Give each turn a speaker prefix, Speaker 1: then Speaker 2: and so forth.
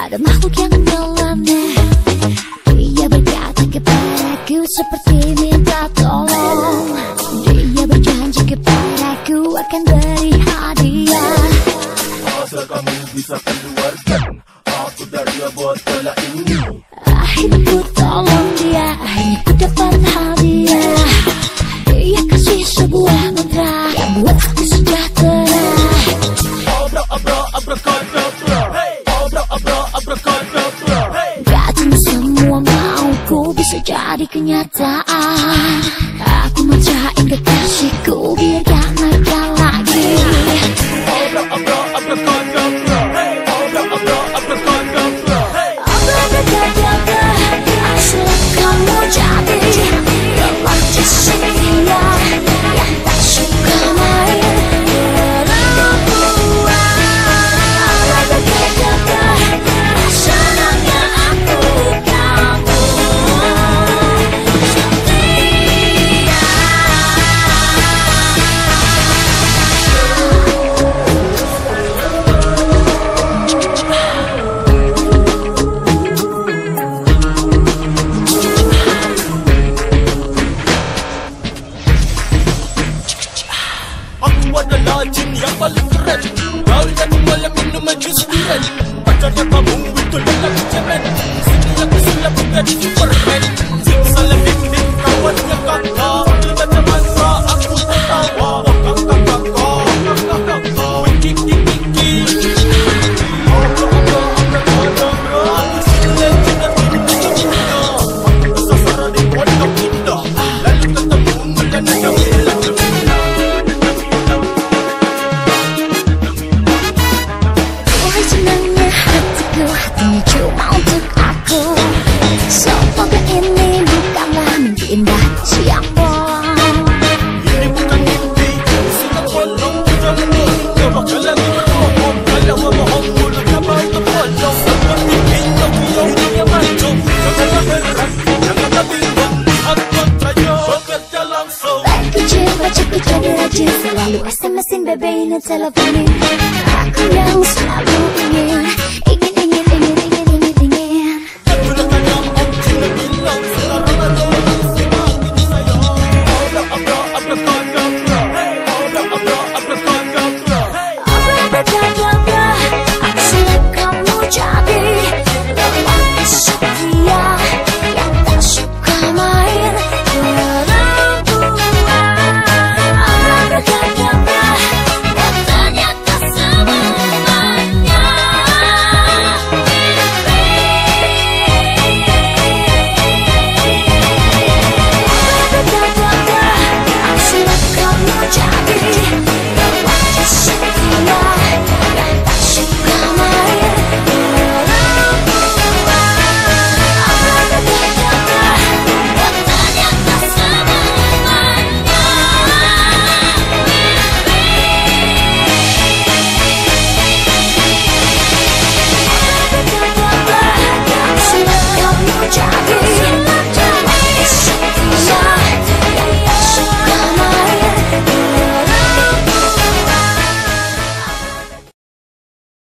Speaker 1: Ada makhluk yang menyelamnya. Dia berkata kepadaku seperti minta tolong. Dia berjanji kepadaku akan beri hadiah.
Speaker 2: Asal kamu bisa keluarkan aku dari botol ini.
Speaker 1: Akhirnya ku tolong dia, akhirnya ku dapat hadiah. Dia kasih sebuah mantra yang buat aku sejahtera.
Speaker 2: Abra abra abrakadabra, abra abra abrakadabra.
Speaker 1: Katanya semua mauku bisa jadi kenyataan. Aku mantrain kekasihku biar gak nakal lagi.
Speaker 2: Abra abra abrakadabra, abra abra abrakadabra.
Speaker 1: Abrakadabra, asal kamu jadi lelaki setia yang tak suka main perempuan. Abrakadabra, senangnya aku kamu setia.
Speaker 2: Aku adalah jin yang paling keren. Kau yang malam minum jus durian. Pacarnya kamu itu dalam cemen. Sini aku sudah menjadi Superman. Salah bikin kawannya kakak. Tidak terasa aku tertawa. Kakak wiki wiki. Abra abra abrakadabra. Aku sudah tidak cinta. Aku sasaran di pondok indah. Lalu ketemu melana yang hilang.
Speaker 1: Wah senangnya hatiku, hatinya cuma untuk aku. Semoga ini bukanlah mimpi indah siapa.
Speaker 2: Ini bukan mimpi, sudah kolong jangan kau bakalan berbohong. Kalau bohong mulutnya baru terpotong. Seperti Pinocchio hidungnya mancung. Janganlah heran, janganlah bingung. Lihat kontranya bekerja langsung.
Speaker 1: Kecil, baca jadi rajin, selalu SMS-in bebe ini teleponin.